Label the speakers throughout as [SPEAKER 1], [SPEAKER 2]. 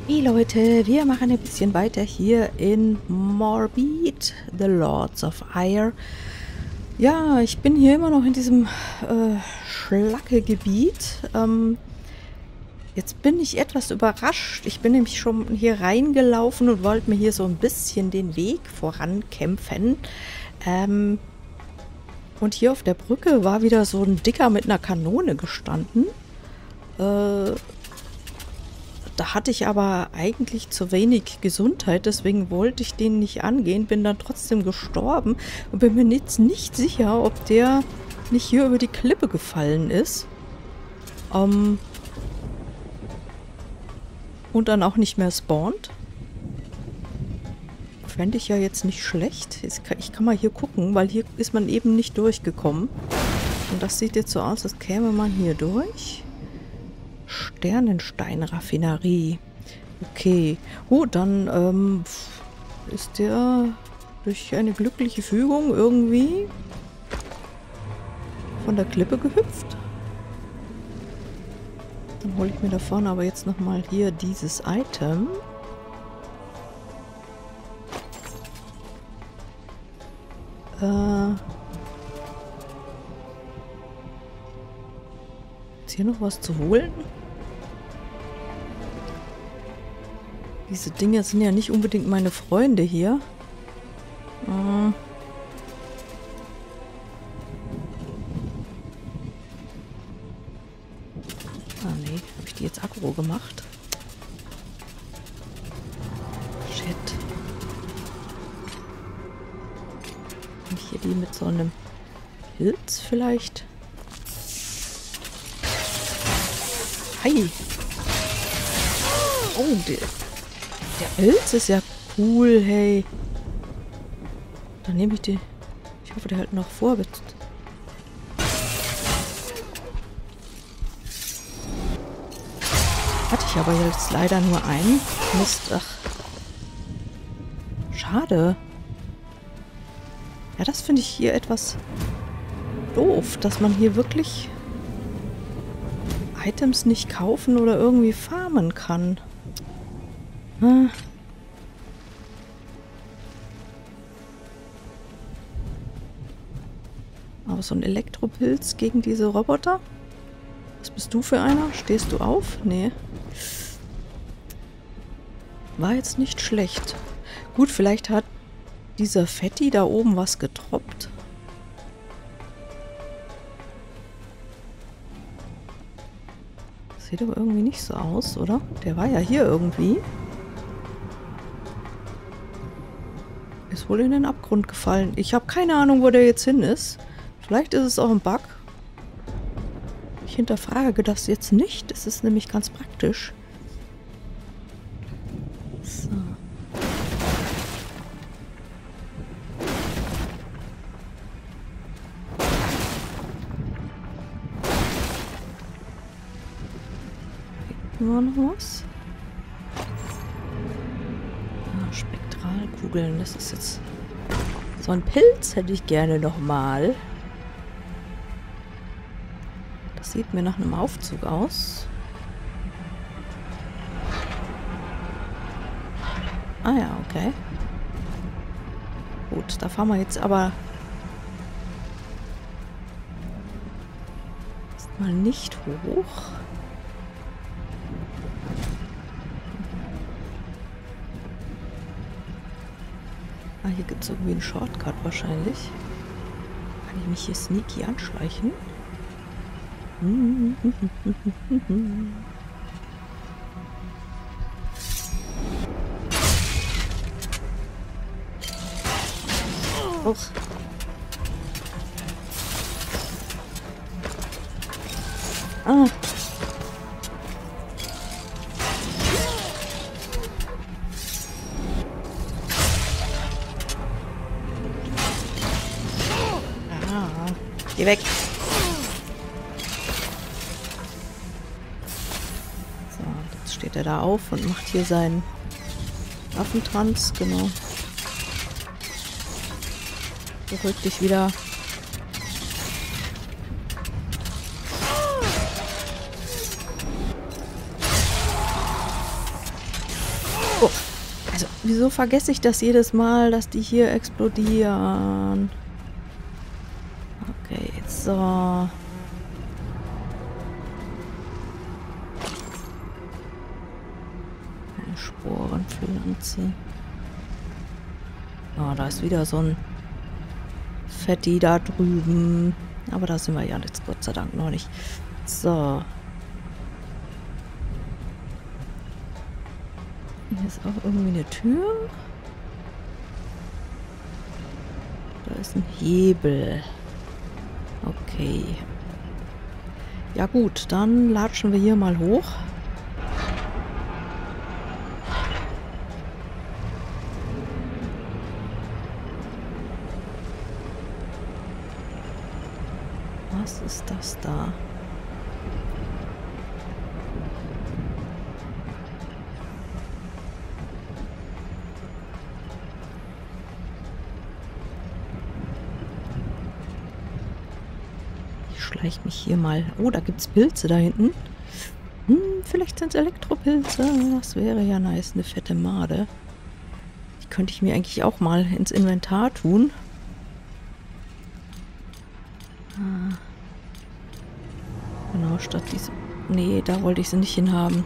[SPEAKER 1] Hey Leute, wir machen ein bisschen weiter hier in Morbid, The Lords of Ire. Ja, ich bin hier immer noch in diesem Schlacke-Gebiet. Jetzt bin ich etwas überrascht. Ich bin nämlich schon hier reingelaufen und wollte mir hier so ein bisschen den Weg vorankämpfen. Und hier auf der Brücke war wieder so ein Dicker mit einer Kanone gestanden. Da hatte ich aber eigentlich zu wenig Gesundheit, deswegen wollte ich den nicht angehen, bin dann trotzdem gestorben und bin mir jetzt nicht sicher, ob der nicht hier über die Klippe gefallen ist. Und dann auch nicht mehr spawnt. Fände ich ja jetzt nicht schlecht. Ich kann mal hier gucken, weil hier ist man eben nicht durchgekommen. Und das sieht jetzt so aus, als käme man hier durch. Sternenstein-Raffinerie. Okay. Oh, dann ist der durch eine glückliche Fügung irgendwie von der Klippe gehüpft. Dann hole ich mir da vorne aber jetzt nochmal hier dieses Item. Ist hier noch was zu holen? Diese Dinge sind ja nicht unbedingt meine Freunde hier. Ah nee, habe ich die jetzt aggro gemacht? Shit. Und hier die mit so einem Pilz vielleicht? Hi! Oh, der Pilz ist ja cool, hey. Dann nehme ich die. Ich hoffe, der hält noch vor. Hatte ich aber jetzt leider nur einen. Mist, ach. Schade. Ja, das finde ich hier etwas doof, dass man hier wirklich Items nicht kaufen oder irgendwie farmen kann. Aber so ein Elektropilz gegen diese Roboter? Was bist du für einer? Stehst du auf? Nee. War jetzt nicht schlecht. Gut, vielleicht hat dieser Fetti da oben was getroppt. Sieht aber irgendwie nicht so aus, oder? Der war ja hier irgendwie. Ist wohl in den Abgrund gefallen. Ich habe keine Ahnung, wo der jetzt hin ist. Vielleicht ist es auch ein Bug. Ich hinterfrage das jetzt nicht. Es ist nämlich ganz praktisch. So. War noch was? Spektralkugeln, das ist jetzt... So ein Pilz hätte ich gerne nochmal. Das sieht mir nach einem Aufzug aus. Ah ja, okay. Gut, da fahren wir jetzt aber... Erstmal nicht hoch. Ah, hier gibt es irgendwie einen Shortcut wahrscheinlich. Kann ich mich hier sneaky anschleichen? Och. Ah. Geh weg. So, jetzt steht er da auf und macht hier seinen Waffentanz, genau. Beruhig dich wieder. Oh, also, wieso vergesse ich das jedes Mal, dass die hier explodieren? Okay, so. Eine Sporenpflanze. Oh, da ist wieder so ein Fetti da drüben. Aber da sind wir ja jetzt Gott sei Dank noch nicht. So. Hier ist auch irgendwie eine Tür. Da ist ein Hebel. Okay. Ja gut, dann latschen wir hier mal hoch. Was ist das da? Ich schleiche mich hier mal. Oh, da gibt es Pilze da hinten. Vielleicht sind es Elektropilze. Das wäre ja nice. Eine fette Made. Die könnte ich mir eigentlich auch mal ins Inventar tun. Genau, statt diese... Nee, da wollte ich sie nicht hinhaben.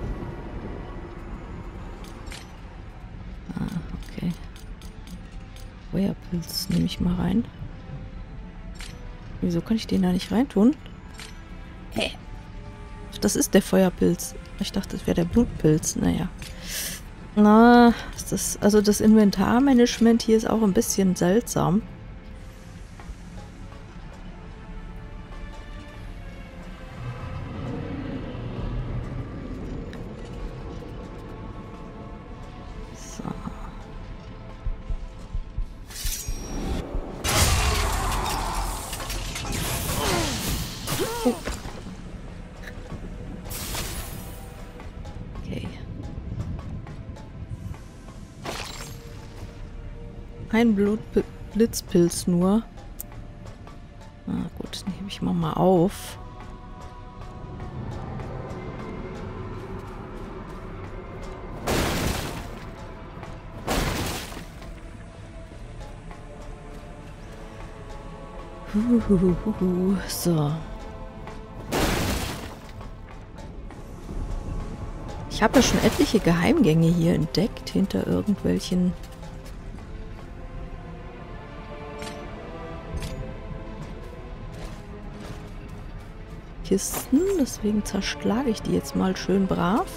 [SPEAKER 1] Okay. Feuerpilz nehme ich mal rein. Wieso kann ich den da nicht reintun? Hä? Das ist der Feuerpilz. Ich dachte, das wäre der Blutpilz. Naja. Na, also das Inventarmanagement hier ist auch ein bisschen seltsam. Ein Blitzpilz nur. Na gut, nehme ich mal auf. So. Ich habe ja schon etliche Geheimgänge hier entdeckt, hinter irgendwelchen Kisten. Deswegen zerschlage ich die jetzt mal schön brav.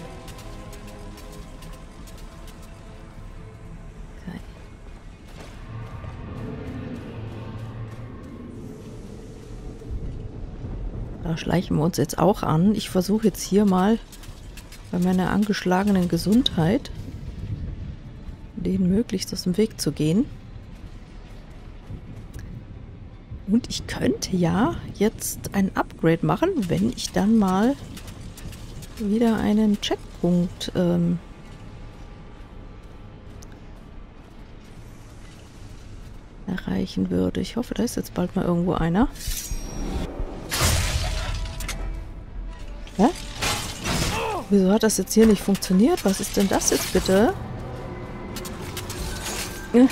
[SPEAKER 1] Okay. Da schleichen wir uns jetzt auch an. Ich versuche jetzt hier mal bei meiner angeschlagenen Gesundheit denen möglichst aus dem Weg zu gehen. Und ich könnte ja jetzt ein Upgrade machen, wenn ich dann mal wieder einen Checkpunkt erreichen würde. Ich hoffe, da ist jetzt bald mal irgendwo einer. Hä? Wieso hat das jetzt hier nicht funktioniert? Was ist denn das jetzt bitte? Ja.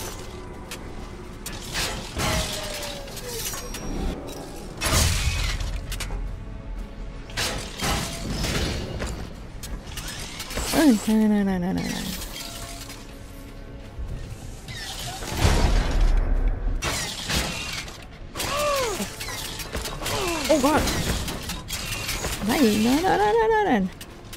[SPEAKER 1] Nein, nein, nein, nein, nein, nein. Oh Gott. Nein, nein, nein, nein, nein, nein.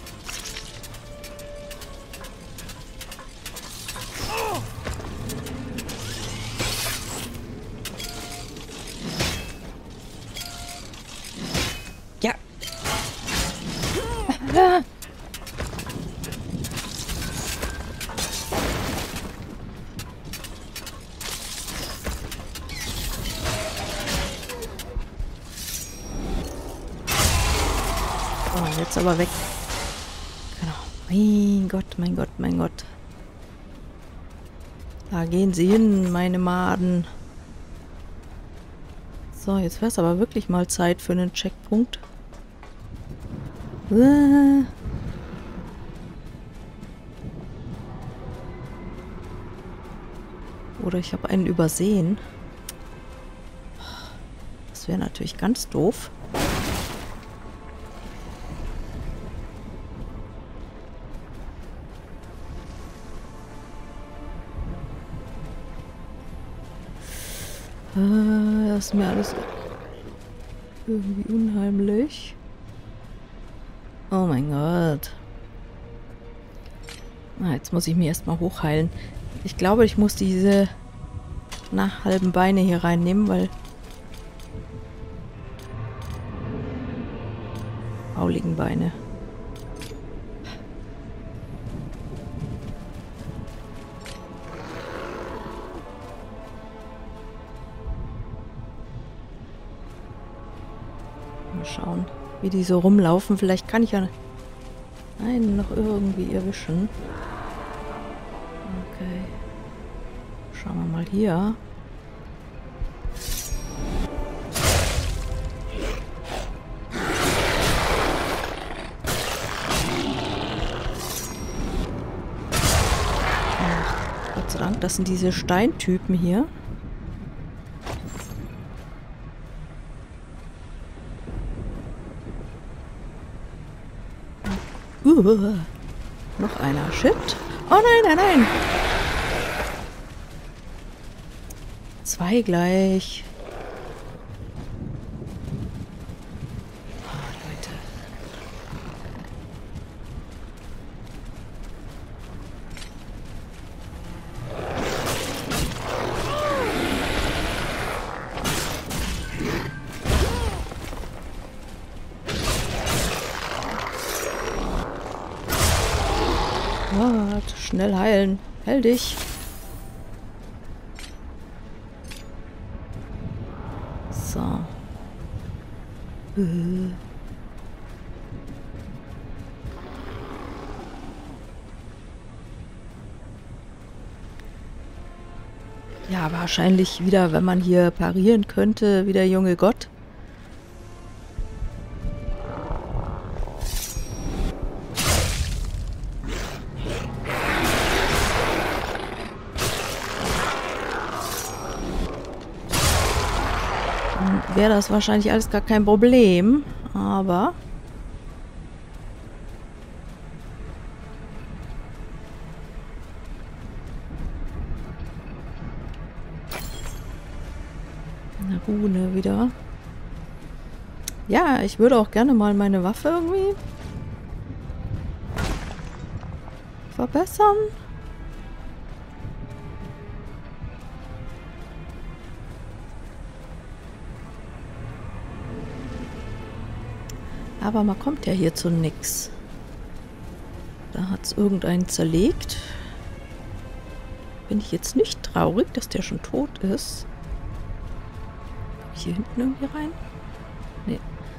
[SPEAKER 1] Ja. Jetzt aber weg. Genau. Mein Gott, mein Gott, mein Gott. Da gehen sie hin, meine Maden. So, jetzt wäre es aber wirklich mal Zeit für einen Checkpunkt. Oder ich habe einen übersehen. Das wäre natürlich ganz doof. Das ist mir alles irgendwie unheimlich. Oh mein Gott. Ah, jetzt muss ich mich erstmal hochheilen. Ich glaube, ich muss diese halben Beine hier reinnehmen, weil fauligen Beine. Mal schauen, wie die so rumlaufen. Vielleicht kann ich ja einen noch irgendwie erwischen. Okay. Schauen wir mal hier. Ach, Gott sei Dank, das sind diese Steintypen hier. Noch einer. Shit. Oh nein, nein, nein. 2 gleich. Oh, Leute. What? Schnell heilen. Heil dich. So. Ja, wahrscheinlich wieder, wenn man hier parieren könnte, wie der junge Gott. Wäre das wahrscheinlich alles gar kein Problem, aber eine Rune wieder. Ja, ich würde auch gerne mal meine Waffe irgendwie verbessern. Aber man kommt ja hier zu nix. Da hat es irgendeinen zerlegt. Bin ich jetzt nicht traurig, dass der schon tot ist. Komm ich hier hinten irgendwie rein? Nee.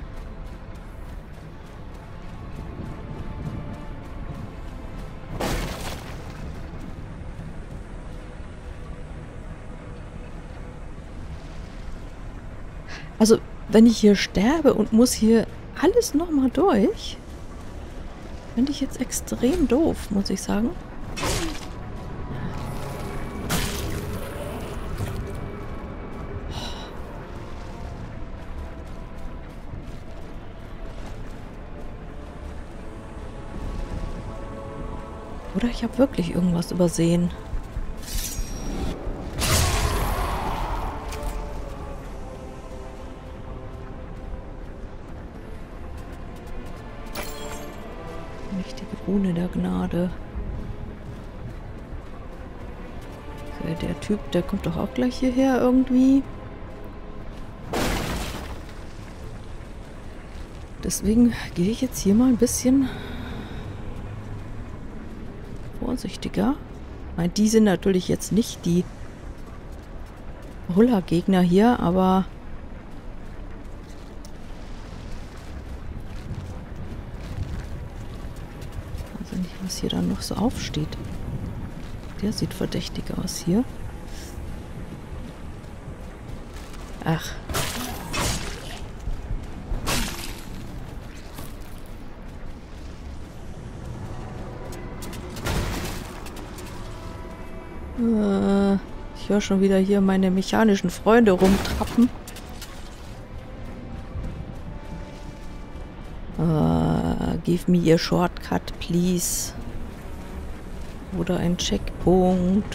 [SPEAKER 1] Also, wenn ich hier sterbe und muss hier alles nochmal durch, finde ich jetzt extrem doof, muss ich sagen. Oder ich habe wirklich irgendwas übersehen. Mächtige Rune der Gnade. Okay, der Typ, der kommt doch auch gleich hierher irgendwie. Deswegen gehe ich jetzt hier mal ein bisschen vorsichtiger. Ich meine, die sind natürlich jetzt nicht die Brüller-Gegner hier, aber also nicht, was hier dann noch so aufsteht. Der sieht verdächtig aus hier. Ach. Ich höre schon wieder hier meine mechanischen Freunde rumtrappen. Give me a shortcut, please. Oder ein Checkpunkt.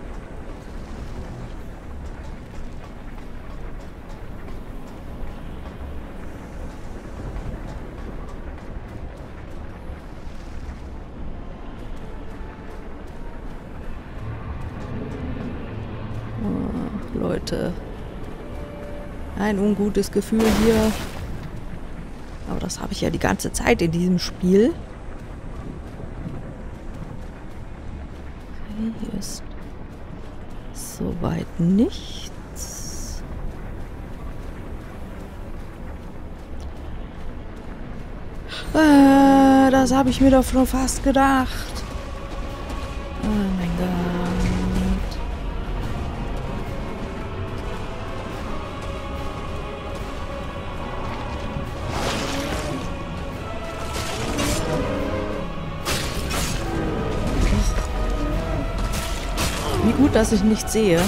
[SPEAKER 1] Leute. Ein ungutes Gefühl hier. Aber das habe ich ja die ganze Zeit in diesem Spiel. Okay, hier ist soweit nichts. Das habe ich mir doch schon fast gedacht. Oh mein Gott. Wie gut, dass ich nichts sehe.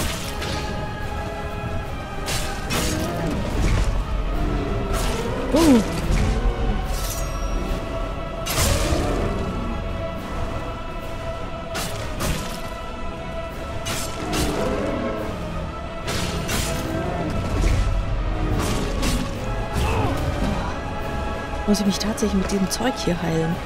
[SPEAKER 1] Muss ich mich tatsächlich mit diesem Zeug hier heilen?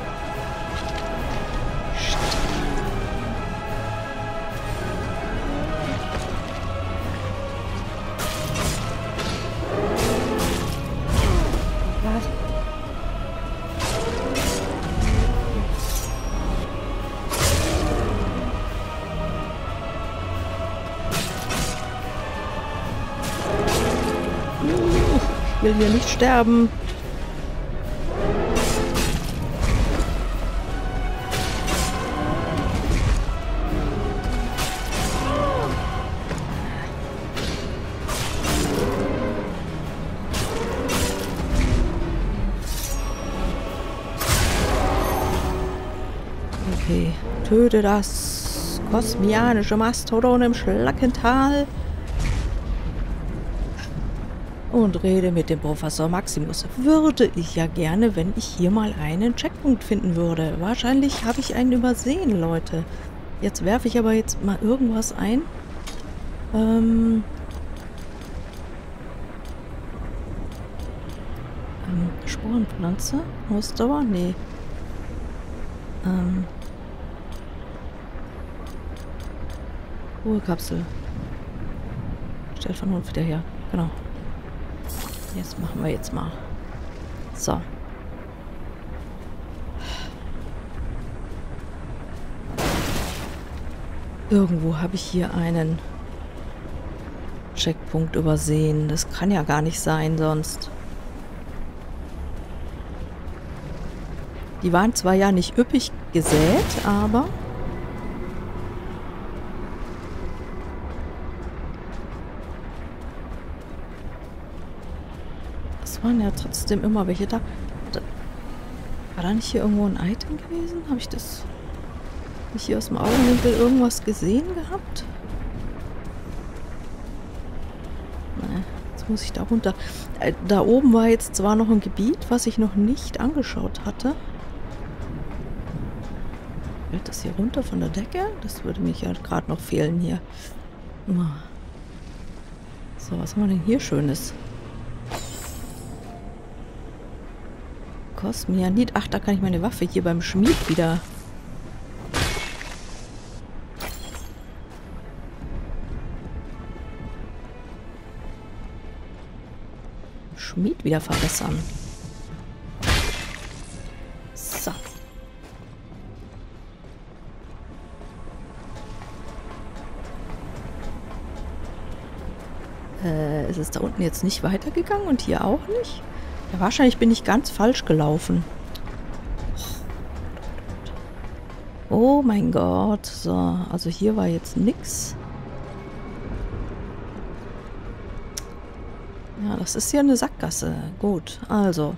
[SPEAKER 1] Ich will hier nicht sterben. Okay, töte das kosmianische Mastodon im Schlackental und rede mit dem Professor Maximus. Würde ich ja gerne, wenn ich hier mal einen Checkpunkt finden würde. Wahrscheinlich habe ich einen übersehen, Leute. Jetzt werfe ich aber jetzt mal irgendwas ein. Sporenpflanze? Ausdauer? Nee. Ruhekapsel. Stellt von Hund wieder her. Genau. Jetzt machen wir jetzt mal. So. Irgendwo habe ich hier einen Checkpunkt übersehen. Das kann ja gar nicht sein sonst. Die waren zwar ja nicht üppig gesät, aber es waren ja trotzdem immer welche da. War da nicht hier irgendwo ein Item gewesen? Habe ich das nicht hier aus dem Augenwinkel irgendwas gesehen gehabt? Naja, jetzt muss ich da runter. Da oben war jetzt zwar noch ein Gebiet, was ich noch nicht angeschaut hatte. Fällt das hier runter von der Decke? Das würde mich ja gerade noch fehlen hier. So, was haben wir denn hier Schönes? Kosmianit. Ach, da kann ich meine Waffe hier beim Schmied wieder... Schmied wieder verbessern. So. Ist es da unten jetzt nicht weitergegangen und hier auch nicht? Ja, wahrscheinlich bin ich ganz falsch gelaufen. Oh mein Gott. So, also hier war jetzt nix. Ja, das ist hier eine Sackgasse. Gut, also.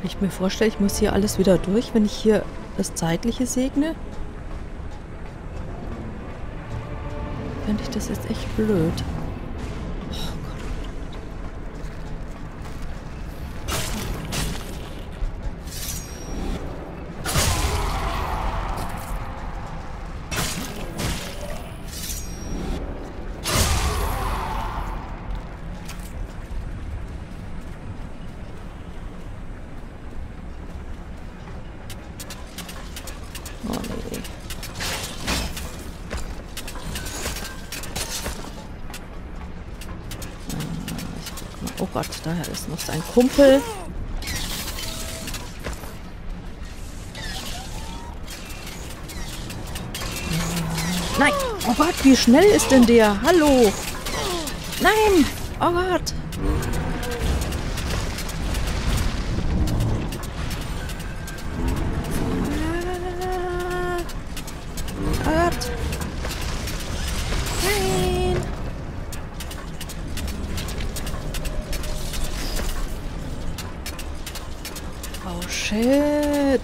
[SPEAKER 1] Wenn ich mir vorstelle, ich muss hier alles wieder durch, wenn ich hier das Zeitliche segne, fände ich das jetzt echt blöd. Oh Gott. Oh nee. Oh Gott, daher ist noch sein Kumpel. Nein! Oh Gott, wie schnell ist denn der? Hallo! Nein! Oh Gott! Oh Gott! Nein! Oh shit!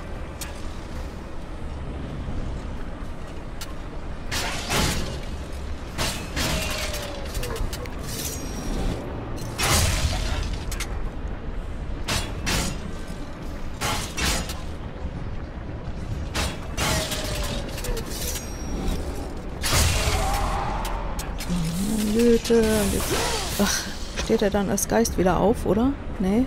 [SPEAKER 1] Güte. Ach, steht er dann als Geist wieder auf, oder? Nee.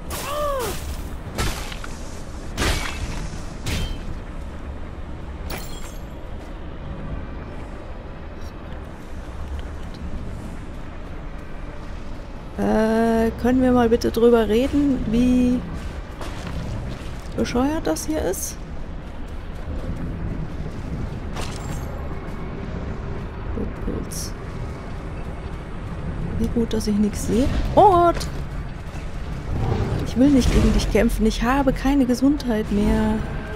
[SPEAKER 1] Können wir mal bitte drüber reden, wie bescheuert das hier ist? Blutpilz. Wie gut, dass ich nichts sehe. Oh Gott! Ich will nicht gegen dich kämpfen. Ich habe keine Gesundheit mehr.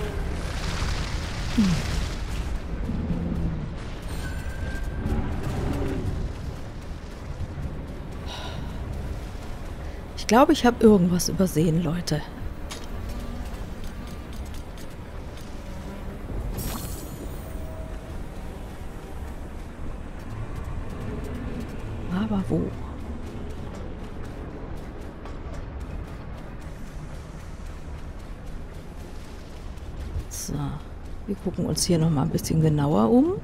[SPEAKER 1] Ich glaube, ich habe irgendwas übersehen, Leute. Aber wo? So, wir gucken uns hier noch mal ein bisschen genauer um.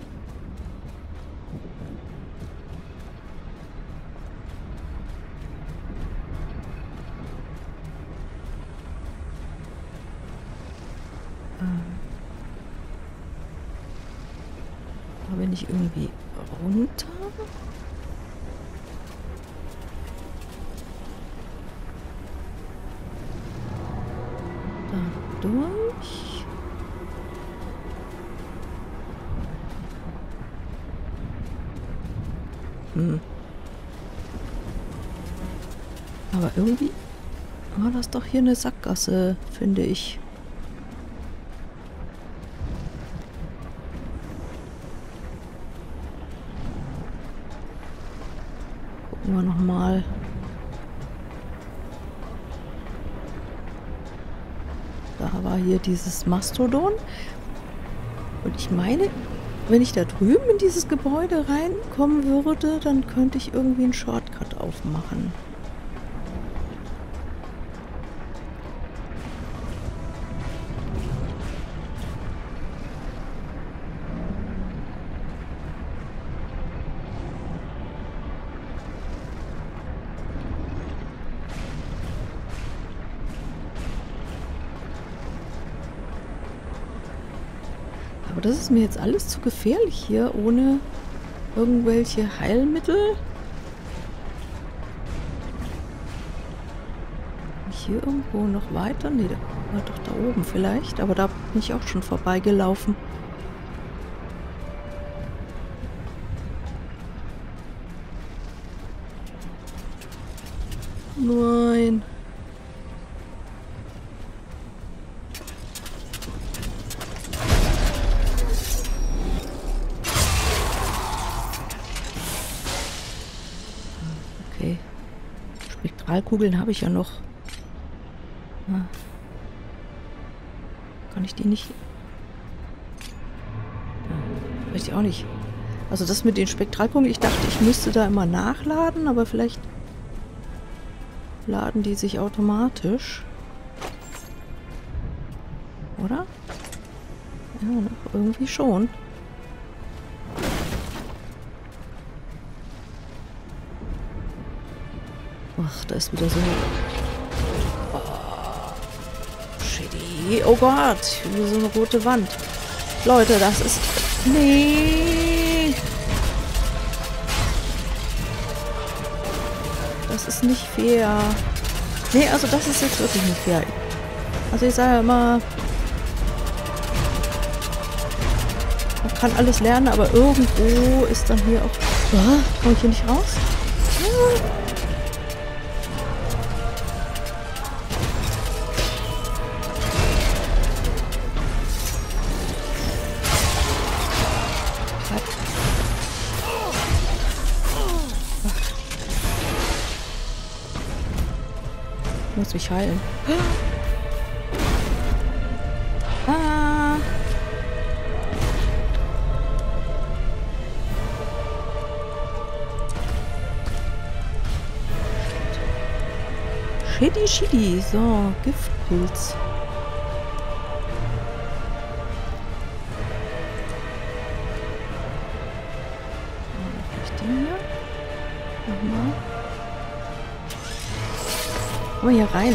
[SPEAKER 1] Da bin ich irgendwie runter. Da durch. Aber irgendwie war das doch hier eine Sackgasse, finde ich. Gucken wir nochmal. Da war hier dieses Mastodon. Und ich meine, wenn ich da drüben in dieses Gebäude reinkommen würde, dann könnte ich irgendwie einen Shortcut aufmachen. Aber das ist mir jetzt alles zu gefährlich hier, ohne irgendwelche Heilmittel. Hier irgendwo noch weiter? Nee, da war doch da oben vielleicht. Aber da bin ich auch schon vorbeigelaufen. Nein. Okay. Spektralkugeln habe ich ja noch. Ah. Kann ich die nicht... Ja, weiß ich auch nicht. Also das mit den Spektralpunkten, ich dachte, ich müsste da immer nachladen, aber vielleicht laden die sich automatisch. Oder? Ja, noch irgendwie schon. Ach, da ist wieder so... Oh, shitty. Oh Gott, wieder so eine rote Wand. Leute, das ist... Nee! Das ist nicht fair. Nee, also das ist jetzt wirklich nicht fair. Also ich sage ja immer... Man kann alles lernen, aber irgendwo ist dann hier auch... Oh, komme ich hier nicht raus? Ich muss mich heilen. Ah. Shitty, shitty. So, Giftpilz. Den hier. Nochmal. Komm mal hier rein.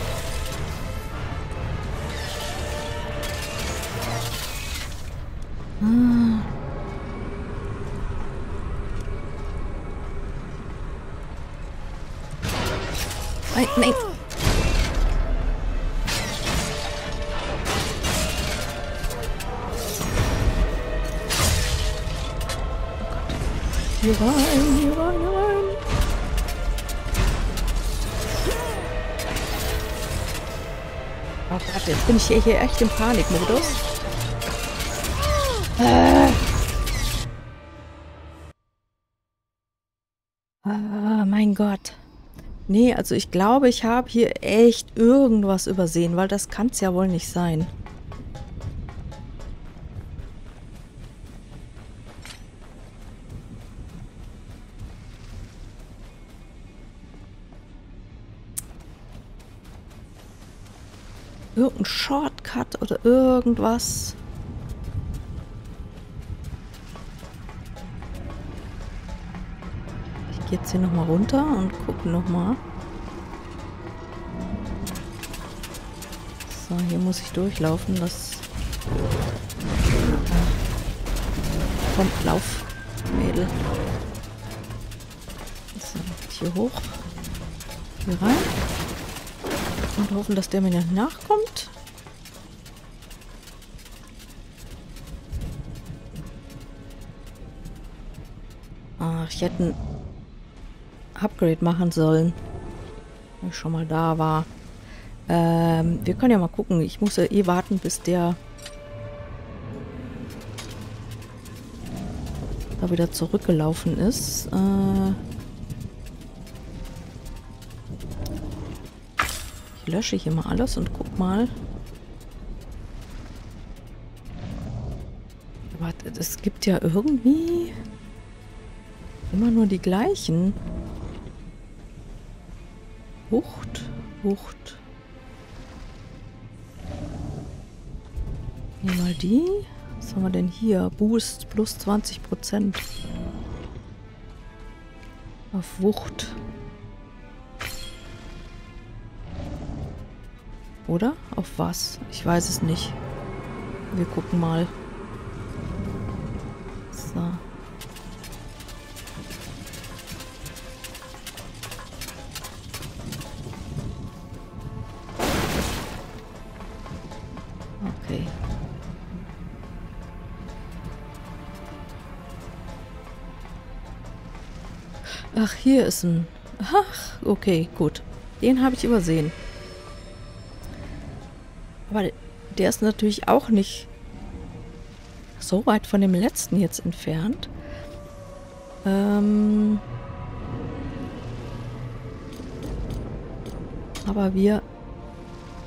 [SPEAKER 1] Ah. Nein, nein. Hier rein, hier rein, hier rein. Oh Gott, jetzt bin ich hier echt im Panikmodus. Ah, mein Gott. Nee, also ich glaube, ich habe hier echt irgendwas übersehen, weil das kann es ja wohl nicht sein. Irgendein Shortcut oder irgendwas. Ich gehe jetzt hier nochmal runter und gucke nochmal. So, hier muss ich durchlaufen. Das... Komm, lauf, Mädel. So, hier hoch. Hier rein. Und hoffen, dass der mir nicht nachkommt. Ach, ich hätte ein Upgrade machen sollen. Wenn ich schon mal da war. Wir können ja mal gucken. Ich muss ja eh warten, bis der da wieder zurückgelaufen ist. Ich lösche hier mal alles und guck mal. Aber es gibt ja irgendwie immer nur die gleichen. Wucht, Wucht. Hier mal die. Was haben wir denn hier? Boost plus 20%. Auf Wucht. Oder? Auf was? Ich weiß es nicht. Wir gucken mal. So. Okay. Ach, hier ist ein... Ach, okay, gut. Den habe ich übersehen. Aber der ist natürlich auch nicht so weit von dem letzten jetzt entfernt. Aber wir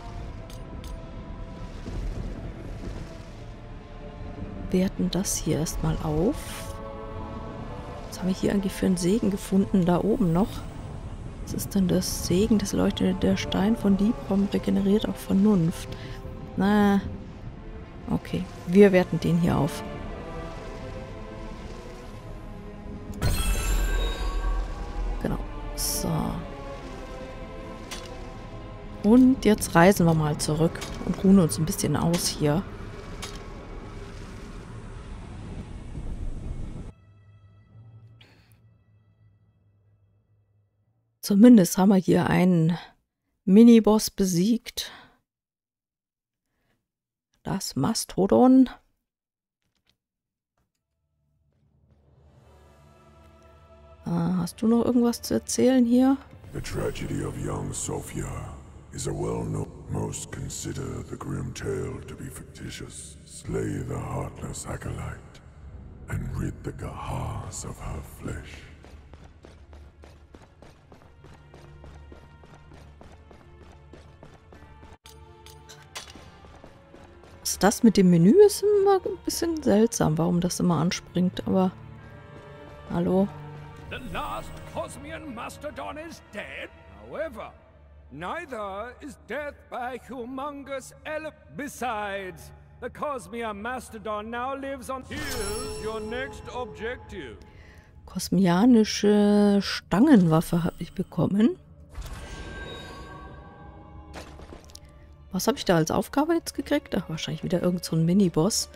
[SPEAKER 1] werten das hier erstmal auf. Was haben wir hier eigentlich für einen Segen gefunden? Da oben noch. Was ist denn das? Segen des Leuchtenden, der Stein von Liebram regeneriert auch Vernunft. Na, okay. Wir werten den hier auf. Genau. So. Und jetzt reisen wir mal zurück und ruhen uns ein bisschen aus hier. Zumindest haben wir hier einen Miniboss besiegt. Das Mastodon. Hast du noch irgendwas zu erzählen hier?
[SPEAKER 2] The tragedy of young Sophia is a well-known. Most consider the grim tale to be fictitious. Slay the heartless acolyte and rid the Gahars of her flesh.
[SPEAKER 1] Das mit dem Menü ist immer ein bisschen seltsam, warum das immer anspringt, aber hallo?
[SPEAKER 3] The last Cosmian Mastodon is dead. However, neither is death by humongous Besides, the Cosmian Mastodon now lives on. Here's your next objective.
[SPEAKER 1] Kosmianische Stangenwaffe habe ich bekommen. Was habe ich da als Aufgabe jetzt gekriegt? Ach, wahrscheinlich wieder irgend so ein Miniboss.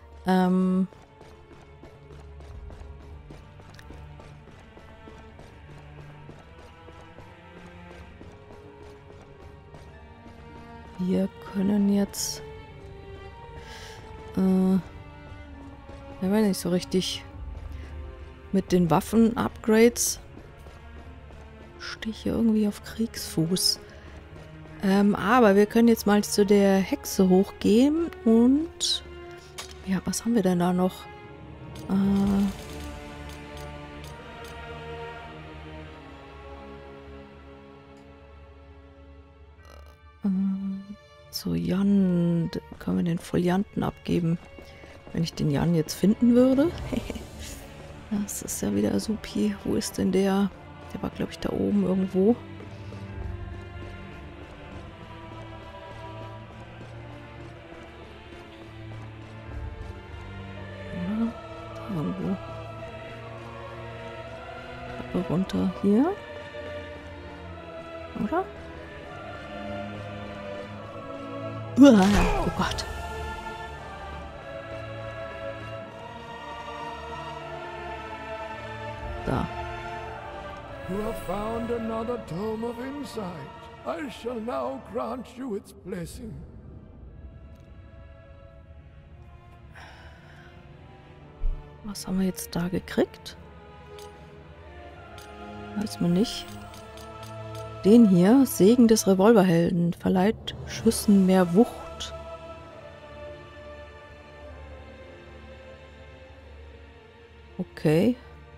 [SPEAKER 1] Wir können jetzt... ich weiß nicht so richtig... Mit den Waffen-Upgrades stehe ich hier irgendwie auf Kriegsfuß. Aber wir können jetzt mal zu der Hexe hochgehen und... Ja, was haben wir denn da noch? So, Jan, können wir den Folianten abgeben, wenn ich den Jan jetzt finden würde. Das ist ja wieder supi. Wo ist denn der? Der war, glaube ich, da oben irgendwo. Oder? Da irgendwo. Treppe runter hier. Oder? Oh Gott. Da.
[SPEAKER 4] You have found another tome of insight. I shall now grant you its blessing.
[SPEAKER 1] Was haben wir jetzt da gekriegt? Weiß man nicht. Den hier, Segen des Revolverhelden, verleiht Schüssen mehr Wucht. Okay.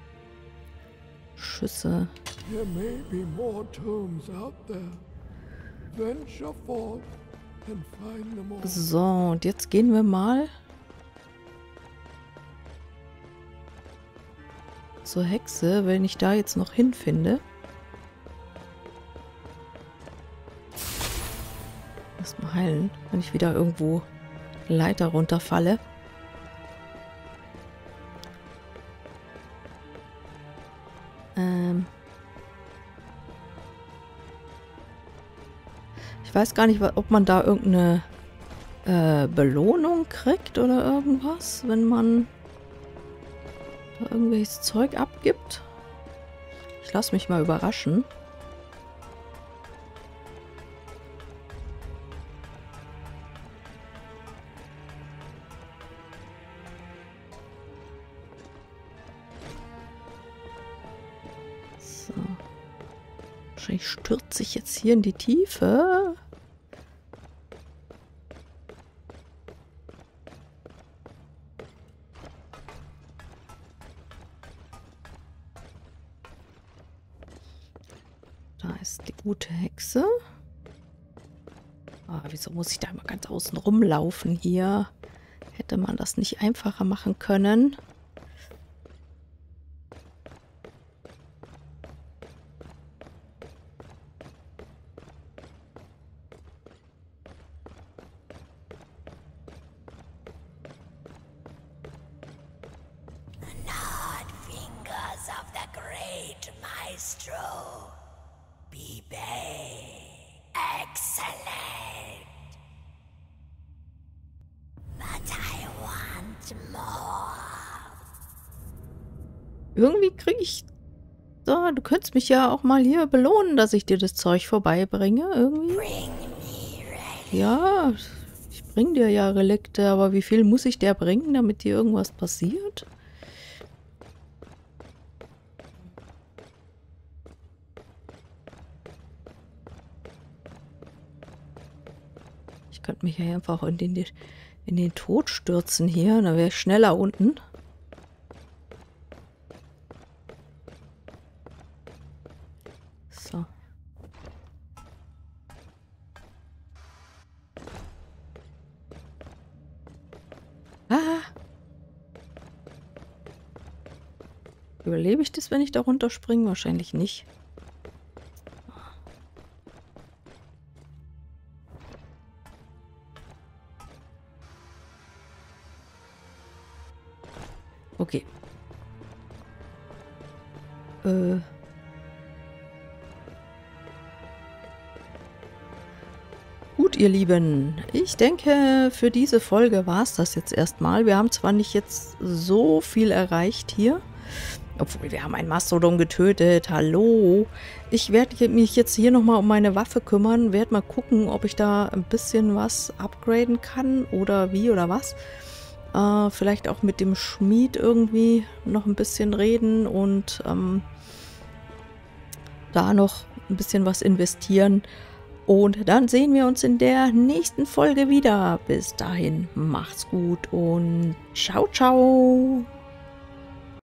[SPEAKER 1] Schüsse.
[SPEAKER 4] There may be more tomes out there. Venture forth and find them all.
[SPEAKER 1] So, und jetzt gehen wir mal zur Hexe, wenn ich da jetzt noch hinfinde. Erstmal heilen, wenn ich wieder irgendwo Leiter runterfalle. Ich weiß gar nicht, ob man da irgendeine Belohnung kriegt oder irgendwas, wenn man da irgendwelches Zeug abgibt. Ich lasse mich mal überraschen. So. Wahrscheinlich stürze ich jetzt hier in die Tiefe. Da ist die gute Hexe. Ah, wieso muss ich da immer ganz außen rumlaufen hier? Hätte man das nicht einfacher machen können? Irgendwie kriege ich... So, du könntest mich ja auch mal hier belohnen, dass ich dir das Zeug vorbeibringe, irgendwie. Ja, ich bring dir ja Relikte, aber wie viel muss ich dir bringen, damit dir irgendwas passiert? Ich könnte mich ja einfach in den Tod stürzen hier, dann wäre ich schneller unten. So. Ah! Überlebe ich das, wenn ich da runterspringe? Wahrscheinlich nicht. Okay. Gut, ihr Lieben. Ich denke, für diese Folge war es das jetzt erstmal. Wir haben zwar nicht jetzt so viel erreicht hier. Obwohl, wir haben einen Mastodon getötet. Hallo. Ich werde mich jetzt hier nochmal um meine Waffe kümmern. Werde mal gucken, ob ich da ein bisschen was upgraden kann. Oder wie oder was. Vielleicht auch mit dem Schmied irgendwie noch ein bisschen reden. Und da noch ein bisschen was investieren. Und dann sehen wir uns in der nächsten Folge wieder. Bis dahin, macht's gut und ciao, ciao.